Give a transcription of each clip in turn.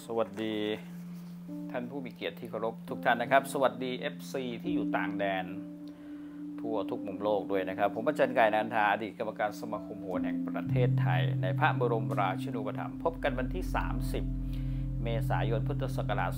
สวัสดีท่านผู้มีเกียรติที่เคารพทุกท่านนะครับสวัสดี FC ที่อยู่ต่างแดนทั่วทุกมุมโลกด้วยนะครับผมอาจารย์ไก่นันทาอดีตกรรมการสมาคมโหราแห่งประเทศไทยในพระบรมราชินูปถัมภ์พบกันวันที่30 เมษายนพุทธศักราช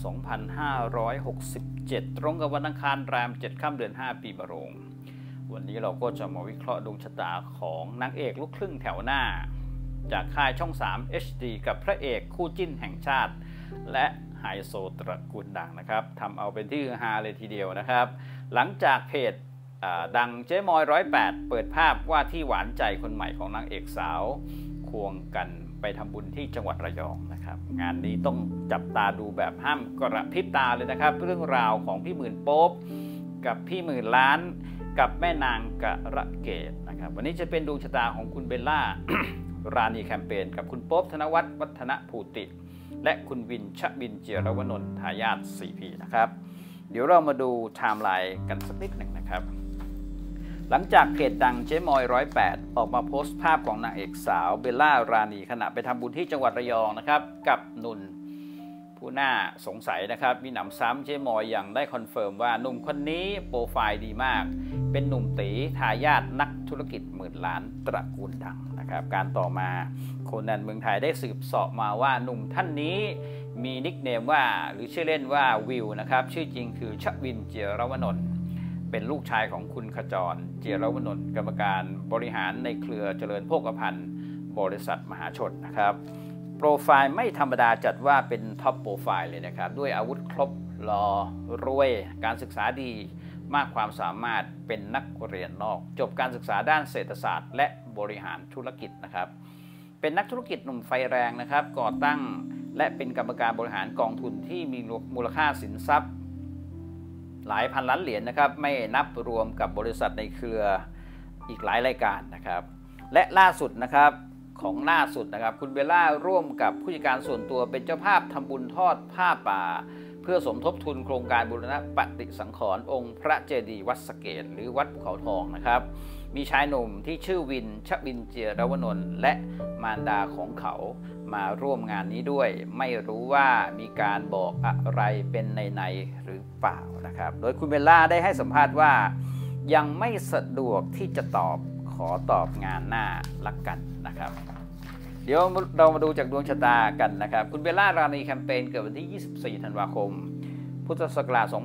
2567 ตรงกับวันอังคารแรม 7 ค่ำเดือน 5 ปีมะโรงวันนี้เราก็จะมาวิเคราะห์ดวงชะตาของนางเอกลูกครึ่งแถวหน้าจากค่ายช่อง 3 HD กับพระเอกคู่จิ้นแห่งชาติและไฮโซตระกูลดังนะครับทำเอาเป็นที่ฮือฮาเลยทีเดียวนะครับหลังจากเพจดังเจ๊มอย108เปิดภาพว่าที่หวานใจคนใหม่ของนางเอกสาวควงกันไปทำบุญที่จังหวัดระยองนะครับงานนี้ต้องจับตาดูแบบห้ามกระพริบตาเลยนะครับเรื่องราวของพี่หมื่นโป๊ปกับพี่หมื่นล้านกับแม่นางกระเกตนะครับวันนี้จะเป็นดวงชะตาของคุณเบลล่า ราณีแคมเปญกับคุณโป๊ปธนวัฒน์วัฒนภูติและคุณวินชบินเจียรวนนท์ทายาท 4P นะครับเดี๋ยวเรามาดูไทม์ไลน์กันสักนิดหนึ่งนะครับหลังจากเพจดังเจ๊มอย108ออกมาโพสต์ภาพของนางเอกสาวเบลล่าราณีขณะไปทำบุญที่จังหวัดระยองนะครับกับนุ่นผู้น่าสงสัยนะครับมีหนำซ้ำเจ๊มอยยังได้คอนเฟิร์มว่าหนุ่มคนนี้โปรไฟล์ดีมากเป็นหนุ่มตีทายาทนักธุรกิจหมื่นล้านตระกูลดังนะครับการต่อมาโคนันเมืองไทยได้สืบเสาะมาว่าหนุ่มท่านนี้มีนิคเนมว่าหรือชื่อเล่นว่าวิวนะครับชื่อจริงคือชวินเจียรวนนท์เป็นลูกชายของคุณขจรเจียรวนนท์กรรมการบริหารในเครือเจริญโภคภัณฑ์บริษัทมหาชนนะครับโปรไฟล์ไม่ธรรมดาจัดว่าเป็นท็อปโปรไฟล์เลยนะครับด้วยอาวุธครบหล่อรวยการศึกษาดีมากความสามารถเป็นนักเรียนนอกจบการศึกษาด้านเศรษฐศาสตร์และบริหารธุรกิจนะครับเป็นนักธุรกิจหนุ่มไฟแรงนะครับก่อตั้งและเป็นกรรมการบริหารกองทุนที่มีมูลค่าสินทรัพย์หลายพันล้านเหรียญนะครับไม่นับรวมกับบริษัทในเครืออีกหลายรายการนะครับและล่าสุดนะครับคุณเบลล่าร่วมกับผู้จัดการส่วนตัวเป็นเจ้าภาพทำบุญทอดผ้าป่าเพื่อสมทบทุนโครงการบูรณะปฏิสังขรณ์องค์พระเจดีย์วัดสะเกษหรือวัดภูเขาทองนะครับมีชายหนุ่มที่ชื่อวินชบินเจียรวนนท์และมารดาของเขามาร่วมงานนี้ด้วยไม่รู้ว่ามีการบอกอะไรเป็นในหรือเปล่านะครับโดยคุณเบลล่าได้ให้สัมภาษณ์ว่ายังไม่สะดวกที่จะขอตอบงานหน้าละกันนะครับเดี๋ยวเรามาดูจากดวงชะตากันนะครับคุณเบลล่าราณีแคมเปญเกิดวันที่ 24 ธันวาคม พุทธศักราช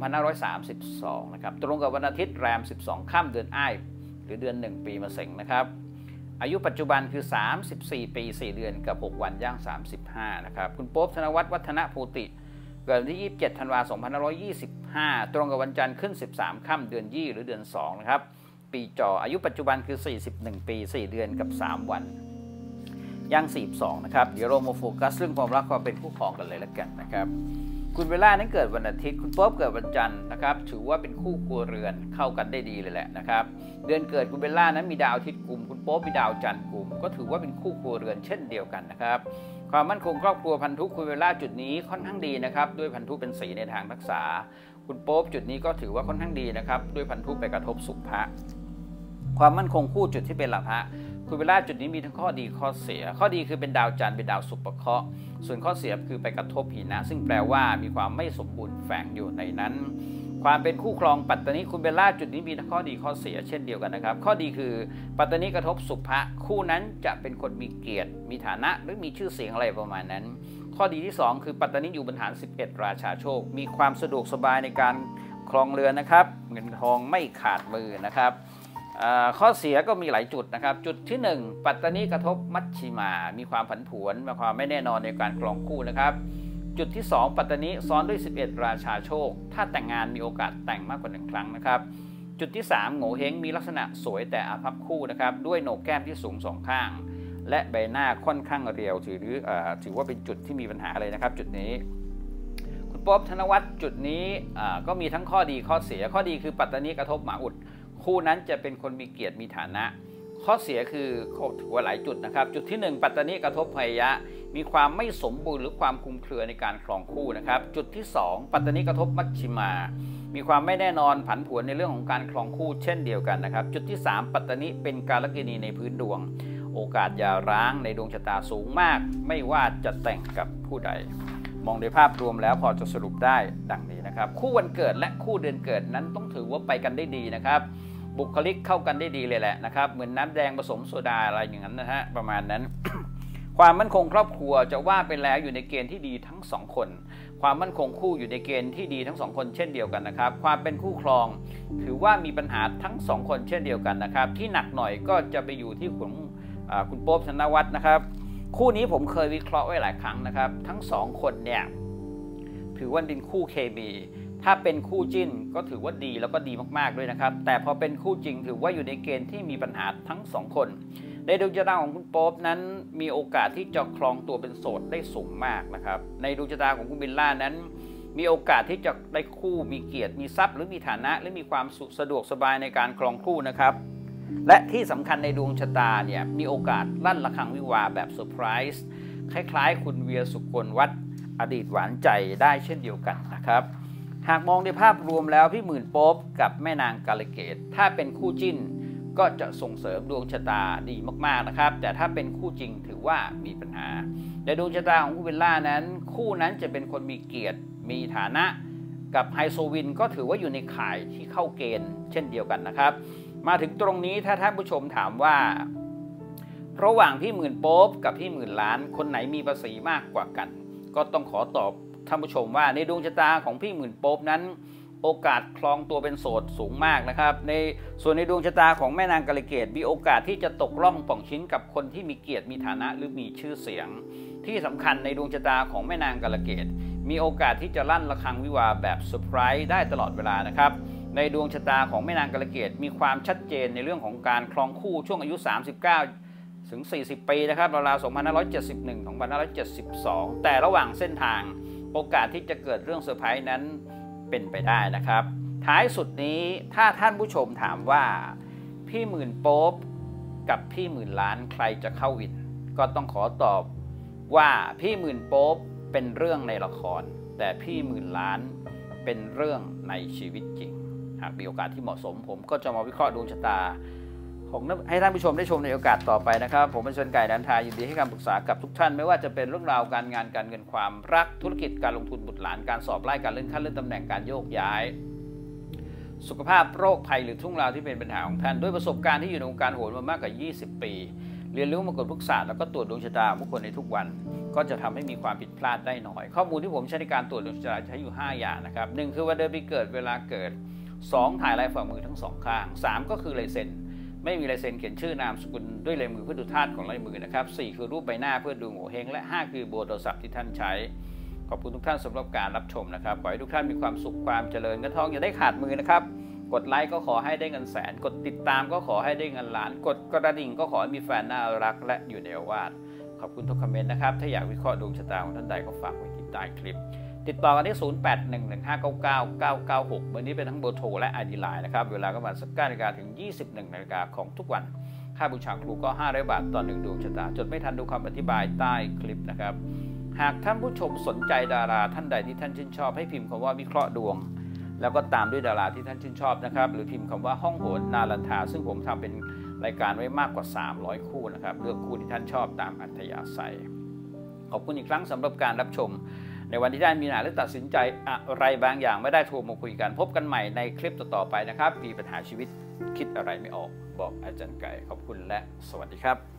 2532 นะครับตรงกับวันอาทิตย์แรม 12 ค่ำเดือนอ้ายหรือเดือน 1 ปีมะเส็งนะครับอายุปัจจุบันคือ 34 ปี 4 เดือนกับ 6 วันย่าง 35 นะครับคุณโป๊ปธนวัฒน์วัฒนภูติเกิดวันที่ 27 ธันวาคม 2525 ตรงกับวันจันทร์ขึ้น 13 ค่ำเดือนยี่หรือเดือน 2 นะครับปีจออายุปัจจุบันคือ 41 ปี 4 เดือนกับ 3 วันย่าง 42 นะครับเดี๋ยวเรามาโฟกัสเรื่องความรักความเป็นคู่ครองกันเลยแล้วกันนะครับคุณเบลล่านั้นเกิดวันอาทิตย์คุณโป๊ปเกิดวันจันทร์นะครับถือว่าเป็นคู่ครัวเรือนเข้ากันได้ดีเลยแหละนะครับเดือนเกิดคุณเบลล่านั้นมีดาวอาทิตย์กุมคุณโป๊ปมีดาวจันทร์กุมก็ถือว่าเป็นคู่ครัวเรือนเช่นเดียวกันนะครับความมั่นคงครอบครัวพันธุคุณเบลล่าจุดนี้ค่อนข้างดีนะครับด้วยพันธุเป็นสีในทางรักษาคุณโป๊ปจุดนี้ก็ถือว่าค่อนข้างดีนะครับด้วยพันธุไปกระทบสุภะความมั่นคงคู่จุดที่เป็นหลักพระคุณเบลล่าจุดนี้มีทั้งข้อดีข้อเสียข้อดีคือเป็นดาวจันทร์เป็นดาวสุภเคราะห์ส่วนข้อเสียคือไปกระทบหินะซึ่งแปลว่ามีความไม่สมบูรณ์แฝงอยู่ในนั้นความเป็นคู่ครองปัตตานีคุณเบลล่าจุดนี้มีทั้งข้อดีข้อเสียเช่นเดียวกันนะครับข้อดีคือปัตตานีกระทบสุภะคู่นั้นจะเป็นคนมีเกียรติมีฐานะหรือมีชื่อเสียงอะไรประมาณนั้นข้อดีที่2คือปัตตานีอยู่บนฐาน11ราชาโชคมีความสะดวกสบายในการครองเรือนนะครับเงินทองไม่ขาดมือนะครับข้อเสียก็มีหลายจุดนะครับจุดที่1ปัตตานีกระทบมัชชิมามีความผันผวนมีความไม่แน่นอนในการครองคู่นะครับจุดที่2ปัตตานีซ้อนด้วย11ราชาโชคถ้าแต่งงานมีโอกาสแต่งมากกว่า1ครั้งนะครับจุดที่3โง่เฮงมีลักษณะสวยแต่อาภัพคู่นะครับด้วยโหนกแก้มที่สูง2ข้างและใบหน้าค่อนข้างเรียวถือว่าเป็นจุดที่มีปัญหาเลยนะครับจุดนี้คุณโป๊ปธนวัฒน์จุดนี้ก็มีทั้งข้อดีข้อเสียข้อดีคือปัตตานีกระทบหมาอุดคู่นั้นจะเป็นคนมีเกียรติมีฐานะข้อเสียคือถือว่าหลายจุดนะครับจุดที่1ปัตตานีกระทบพยะมีความไม่สมบูรณ์หรือความคลุมเครือในการครองคู่นะครับจุดที่2ปัตตานีกระทบมัชชิมามีความไม่แน่นอนผันผวนในเรื่องของการครองคู่เช่นเดียวกันนะครับจุดที่3ปัตตานีเป็นกาลกิณีในพื้นดวงโอกาสหย่าร้างในดวงชะตาสูงมากไม่ว่าจะแต่งกับผู้ใดหมมองโดยภาพรวมแล้วพอจะสรุปได้ดังนี้นะครับคู่วันเกิดและคู่เดือนเกิดนั้นต้องถือว่าไปกันได้ดีนะครับบุคลิกเข้ากันได้ดีเลยแหละนะครับเหมือนน้ำแดงผสมโซดาอะไรอย่างนั้นนะฮะประมาณนั้น ความมั่นคงครอบครัวจะว่าไปแล้วอยู่ในเกณฑ์ที่ดีทั้งสองคนความมั่นคงคู่อยู่ในเกณฑ์ที่ดีทั้งสองคนเช่นเดียวกันนะครับความเป็นคู่ครองถือว่ามีปัญหาทั้งสองคนเช่นเดียวกันนะครับที่หนักหน่อยก็จะไปอยู่ที่ของคุณโป๊ปธนวัฒน์นะครับคู่นี้ผมเคยวิเคราะห์ไว้หลายครั้งนะครับทั้งสองคนเนี่ยถือว่าเป็นคู่เคมีถ้าเป็นคู่จิ้นก็ถือว่าดีแล้วก็ดีมากๆด้วยนะครับแต่พอเป็นคู่จริงถือว่าอยู่ในเกณฑ์ที่มีปัญหาทั้งสองคนในดวงชะตาของคุณโป๊ปนั้นมีโอกาสที่จะครองตัวเป็นโสดได้สูงมากนะครับในดวงชะตาของคุณเบลล่านั้นมีโอกาสที่จะได้คู่มีเกียรติมีทรัพย์หรือมีฐานะหรือมีความสะดวกสบายในการครองคู่นะครับและที่สำคัญในดวงชะตาเนี่ยมีโอกาสลั่นระฆังวิวาห์แบบเซอร์ไพรส์คล้ายๆคุณเวียสุกลวัฒน์อดีตหวานใจได้เช่นเดียวกันนะครับหากมองในภาพรวมแล้วพี่หมื่นโป๊ปกับแม่นางกาลเกตถ้าเป็นคู่จิ้นก็จะส่งเสริมดวงชะตาดีมากๆนะครับแต่ถ้าเป็นคู่จริงถือว่ามีปัญหาในดวงชะตาของคุณเบลล่านั้นคู่นั้นจะเป็นคนมีเกียรติมีฐานะกับไฮโซวินก็ถือว่าอยู่ในข่ายที่เข้าเกณฑ์เช่นเดียวกันนะครับมาถึงตรงนี้ถ้าท่านผู้ชมถามว่าระหว่างพี่หมื่นโป๊ปกับพี่หมื่นล้านคนไหนมีภาษีมากกว่ากันก็ต้องขอตอบท่านผู้ชมว่าในดวงชะตาของพี่หมื่นโป๊ปนั้นโอกาสครองตัวเป็นโสดสูงมากนะครับส่วนในดวงชะตาของแม่นางกาลเกตมีโอกาสที่จะตกล่องป่องชิ้นกับคนที่มีเกียรติมีฐานะหรือมีชื่อเสียงที่สำคัญในดวงชะตาของแม่นางกาลเกตมีโอกาสที่จะลั่นระฆังวิวาห์แบบเซอร์ไพรส์ได้ตลอดเวลานะครับในดวงชะตาของแม่นางกาลเกตมีความชัดเจนในเรื่องของการครองคู่ช่วงอายุ39ถึง40 ปีนะครับราวๆ2571 ถึง 2572แต่ระหว่างเส้นทางโอกาสที่จะเกิดเรื่องเซอร์ไพรส์นั้นเป็นไปได้นะครับท้ายสุดนี้ถ้าท่านผู้ชมถามว่าพี่หมื่นโป๊ปกับพี่หมื่นล้านใครจะเข้าวินก็ต้องขอตอบว่าพี่หมื่นโป๊ปเป็นเรื่องในละครแต่พี่หมื่นล้านเป็นเรื่องในชีวิตจริงหากมีโอกาสที่เหมาะสมผมก็จะมาวิเคราะห์ดวงชะตาของให้ท่านผู้ชมได้ชมในโอกาสต่อไปนะครับผมเป็นชนไก่ดันทายินดีให้คำปรึกษากับทุกท่านไม่ว่าจะเป็นเรื่องราวการงานการเงินความรักธุรกิจการลงทุนบุตรหลานการสอบไล่การเลื่อนขั้นเลื่อนตำแหน่งการโยกย้ายสุขภาพโรคภัยหรือทุกราวที่เป็นปัญหาของท่านด้วยประสบการณ์ที่อยู่ในวงการโหรมามากกว่า20 ปีเรียนรู้มากฎพุกศาสตร์แล้วก็ตรวจดวงชะตาของผู้คนในทุกวันก็จะทำให้มีความผิดพลาดได้น้อยข้อมูลที่ผมใช้ในการตรวจดวงชะตาใช้อยู่5อย่างนะครับ1คือวันเดือนปีเกิดเวลาเกิด2ถ่ายลายฝ่ามือทั้ง2ข้าง3ก็คือลายเซ็นไม่มีลายเซ็นเขียนชื่อนามสกุลด้วยลายมือเพื่อดูธาตุของลายมือนะครับ4คือรูปใบหน้าเพื่อดูโงเ่เฮงและ5คือเบอร์โทรศัพท์ที่ท่านใช้ขอบคุณทุกท่านสำหรับการรับชมนะครับขอให้ทุกท่านมีความสุขความเจริญเงินทองอย่าได้ขาดมือนะครับกดไลค์ก็ขอให้ได้เงินแสนกดติดตามก็ขอให้ได้เงินล้านกดกระดิ่งก็ขอให้มีแฟนน่ารักและอยู่ในอาวาสขอบคุณทุกคอมเมนต์นะครับถ้าอยากวิเคราะห์ดวงชะตาของท่านใดก็ฝากไว้ที่ใต้คลิปติดต่อกันที่ 0811599996 เบอร์นี้เป็นทั้งเบอร์โทรและ ID Line นะครับเวลาก็ประมาณ 19 นาฬิกาถึง 21 นาฬิกาของทุกวันค่าบูชาครูก็500 บาทต่อ1ดวงชะตาจดไม่ทันดูคำอธิบายใต้คลิปนะครับหากท่านผู้ชมสนใจดาราท่านใดที่ท่านชื่นชอบให้พิมพ์คำว่าวิเคราะห์ดวงแล้วก็ตามด้วยดาราที่ท่านชื่นชอบนะครับหรือพิมพ์คำว่าห้องโหรนารันทาซึ่งผมทำเป็นรายการไว้มากกว่า300คู่นะครับเลือกคู่ที่ท่านชอบตามอัธยาศัยขอบคุณอีกครั้งสำหรับการรับชมในวันที่ท่านมีปัญหาหรือตัดสินใจอะไรบางอย่างไม่ได้โทรมาคุยกันพบกันใหม่ในคลิปต่อๆไปนะครับมีปัญหาชีวิตคิดอะไรไม่ออกบอกอาจารย์ไก่ขอบคุณและสวัสดีครับ